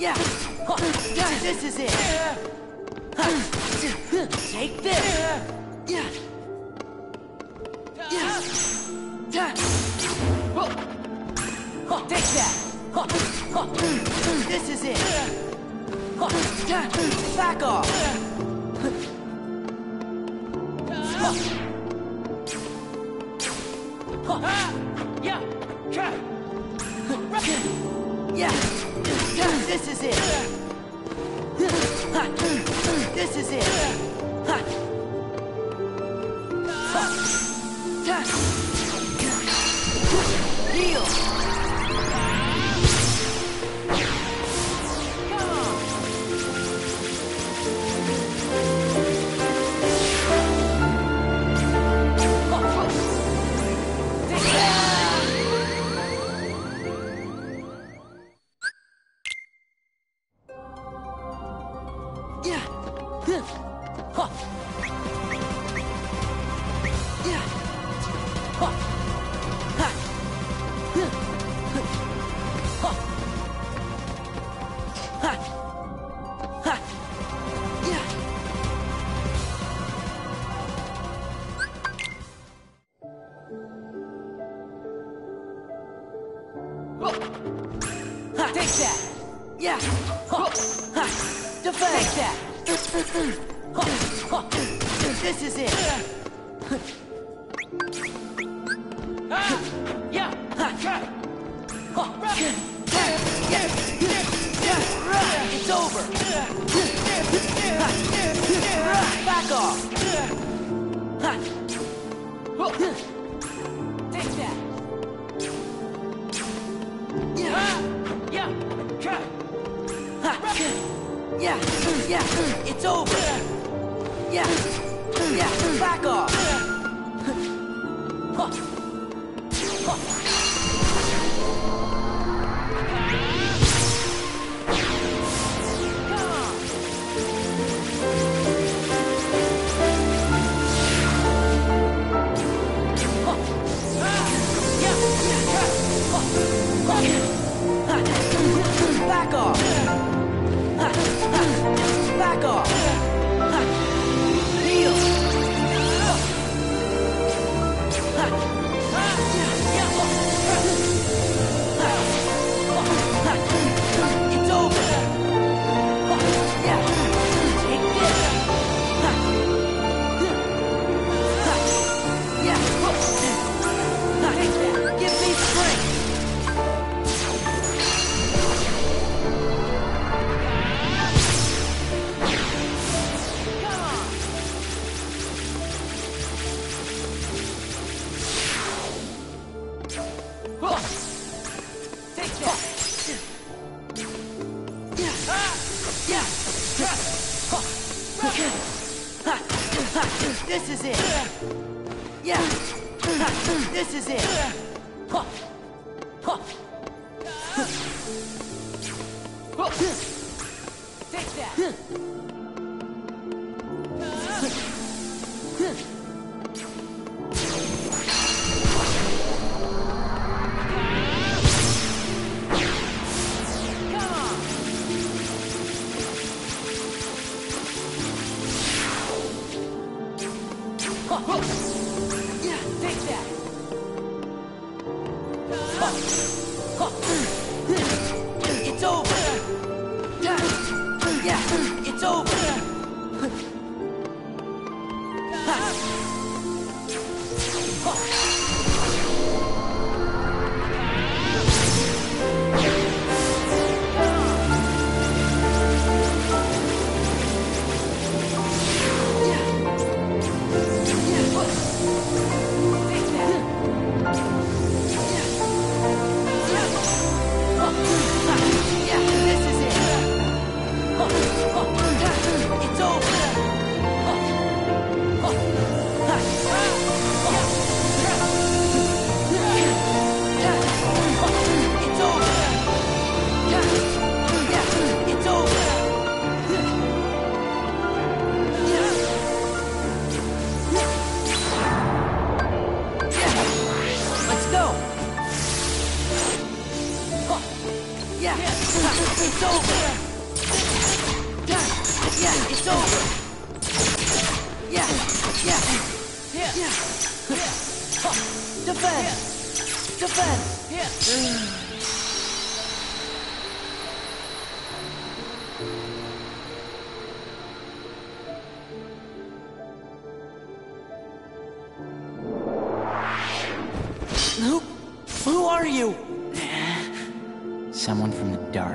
Yeah. This is it. Take this. Yeah. Yeah. Take that. This is it. Back off. Yeah. Yeah. This is it. This is it. Deal. Take that! Yeah! Defend! Take that! This is it! Yeah! It's over! Back off! Take that! Yeah, it's over. Yeah, back off. Back off. Back off! Deal! It's over! Yeah! Take this! Yeah! Take that! Give me strength! This is it. Yeah. This is it. Take that. Yeah, take that. It's over. Yeah, it's over. Yeah. Yeah. It's over. Yeah, it's over. Yeah. Yeah. Yeah. Defend. Defend. Who are you? Someone from the dark.